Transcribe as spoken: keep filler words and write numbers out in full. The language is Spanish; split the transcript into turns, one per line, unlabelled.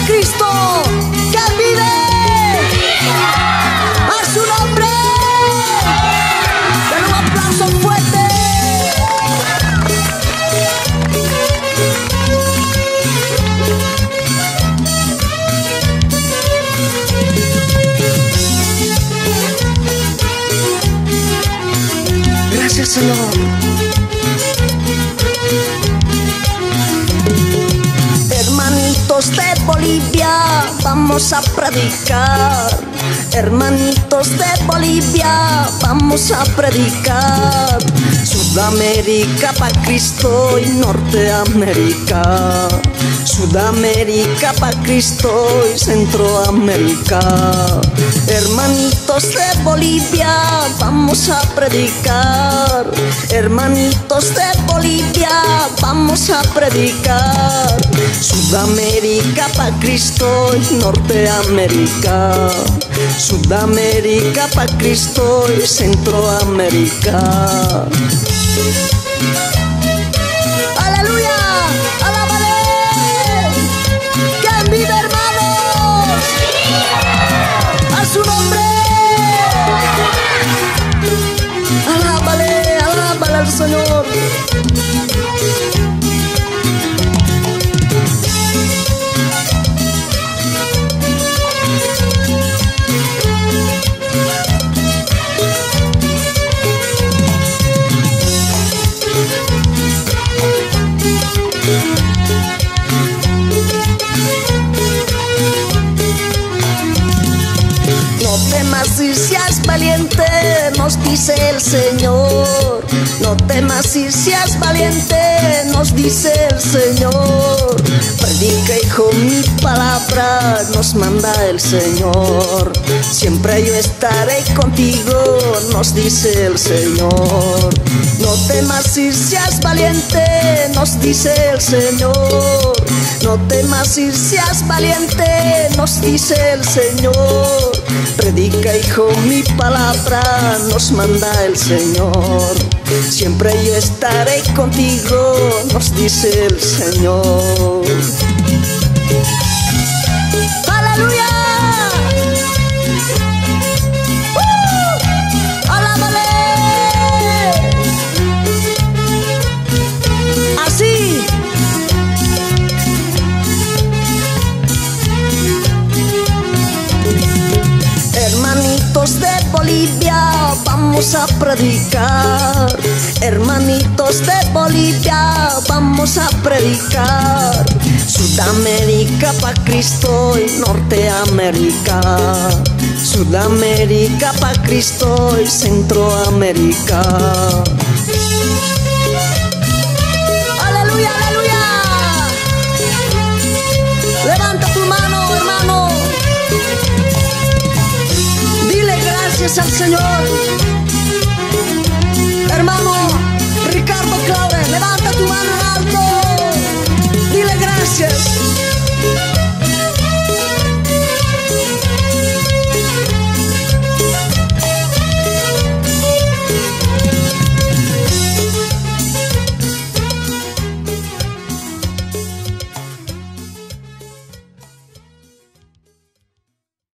Cristo que vive. A su nombre. Dale un aplauso fuerte. Gracias, Señor. Hermanitos de Bolivia, vamos a predicar. Hermanitos de Bolivia, vamos a predicar. Sudamérica pa' Cristo y Norteamérica. Sudamérica pa' Cristo y Centroamérica. Hermanitos de Bolivia, vamos a predicar. Hermanitos de Bolivia, vamos a predicar. Sudamérica pa' Cristo y Norteamérica. Sudamérica pa' Cristo y Centroamérica. Aleluya, alábale. ¿Quién vive, hermanos? A su nombre. Alábale, alábale al Señor. No temas y seas valiente, nos dice el Señor. No temas y seas valiente, nos dice el Señor. Predica, hijo, mi palabra nos manda el Señor. Siempre yo estaré contigo, nos dice el Señor. No temas y seas valiente, nos dice el Señor. No temas y seas valiente, nos dice el Señor. Predica, hijo, mi palabra nos manda el Señor. Siempre yo estaré contigo, nos dice el Señor. ¡Aleluya! ¡Uh! ¡Alábale! Así. Hermanitos de Bolivia, vamos a predicar. Hermanitos de Bolivia, vamos a predicar. Sudamérica pa' Cristo y Norteamérica. Sudamérica pa' Cristo y Centroamérica. Aleluya, aleluya. Levanta tu mano, hermano. Dile gracias al Señor. Hermano Ricardo Claure, levanta tu mano.